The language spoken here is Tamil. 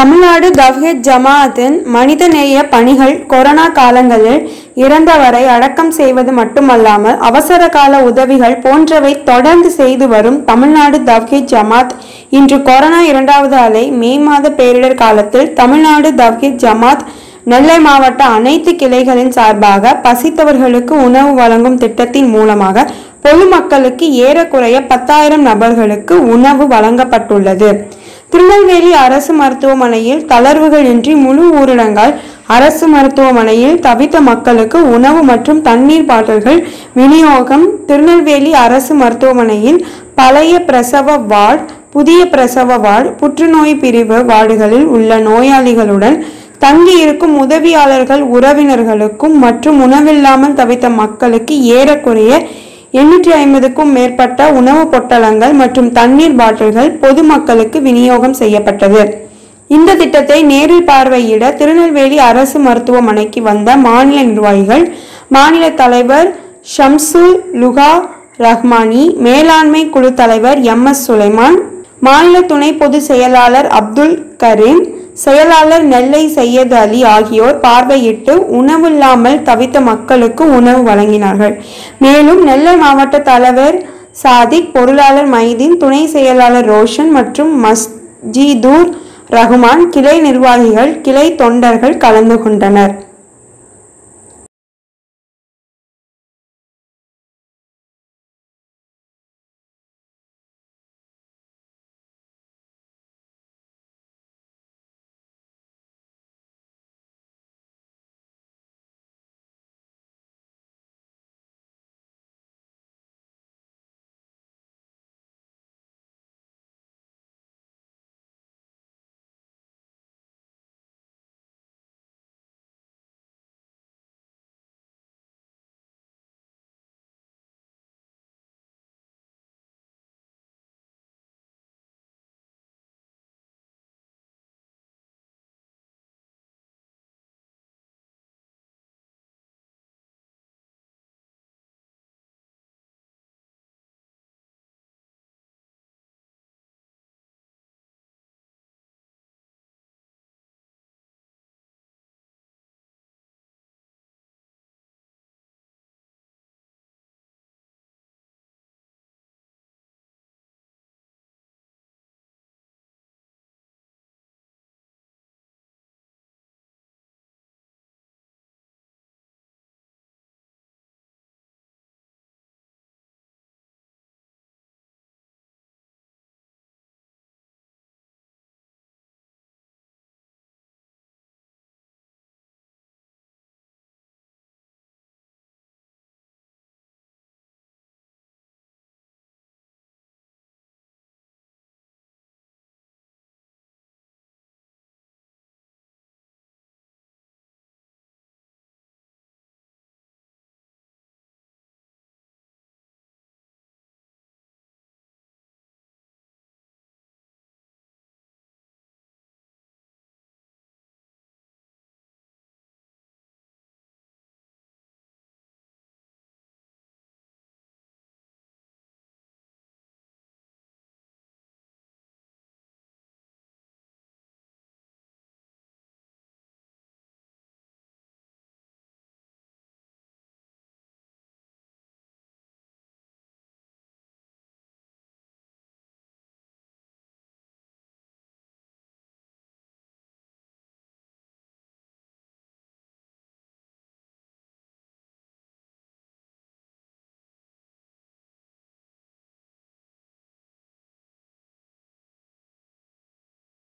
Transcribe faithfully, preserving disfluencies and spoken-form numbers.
தமிழ்நாடு தவ்ஹீத் ஜமாஅத்தின் மனிதநேய பணிகள் கொரோனா காலங்களில் இறந்தவரை அடக்கம் செய்வது மட்டுமல்லாமல் அவசர கால உதவிகள் போன்றவை தொடர்ந்து செய்து வரும் தமிழ்நாடு தவ்ஹீத் ஜமாத் இன்று கொரோனா இரண்டாவது அலை மே மாத பேரிடர் காலத்தில் தமிழ்நாடு தவ்ஹீத் ஜமாத் நெல்லை மாவட்ட அனைத்து கிளைகளின் சார்பாக பசித்தவர்களுக்கு உணவு வழங்கும் திட்டத்தின் மூலமாக பொதுமக்களுக்கு ஏறக்குறைய பத்தாயிரம் நபர்களுக்கு உணவு வழங்கப்பட்டுள்ளது. திருநெல்வேலி அரசு மருத்துவமனையில் தளர்வுகள் இன்றி முழு ஊரடங்கால் அரசு மருத்துவமனையில் தவித்த மக்களுக்கு உணவு மற்றும் தண்ணீர் பாட்டில்கள் விநியோகம். திருநெல்வேலி அரசு மருத்துவமனையில் பழைய பிரசவ வார்டு, புதிய பிரசவ வார்டு, புற்றுநோய் பிரிவு வார்டுகளில் உள்ள நோயாளிகளுடன் தங்கி இருக்கும் உதவியாளர்கள் உறவினர்களுக்கும் மற்றும் உணவில்லாமல் தவித்த மக்களுக்கு ஏறக்குறைய எண்ணூற்றி ஐம்பதுக்கும் மேற்பட்ட உணவு பொட்டலங்கள் மற்றும் தண்ணீர் பாட்டில்கள் பொதுமக்களுக்கு விநியோகம் செய்யப்பட்டது. இந்த திட்டத்தை நேரில் பார்வையிட திருநெல்வேலி அரசு மருத்துவமனைக்கு வந்த மாநில நிர்வாகிகள், மாநில தலைவர் ஷம்சுல் லுகா ரஹ்மானி, மேலாண்மை குழு தலைவர் எம் எஸ் சுலைமான், மாநில துணை பொதுச் செயலாளர் அப்துல் கரீம், செயலாளர் நெல்லை சையது அலி ஆகியோர் பார்வையிட்டு உணவில்லாமல் தவித்த மக்களுக்கு உணவு வழங்கினார்கள். மேலும் நெல்லை மாவட்ட தலைவர் சாதிக், பொருளாளர் மைதீன், துணை செயலாளர் ரோஷன் மற்றும் மஸ்ஜிதுர் ரஹ்மான், கிளை நிர்வாகிகள், கிளை தொண்டர்கள் கலந்து கொண்டனர்.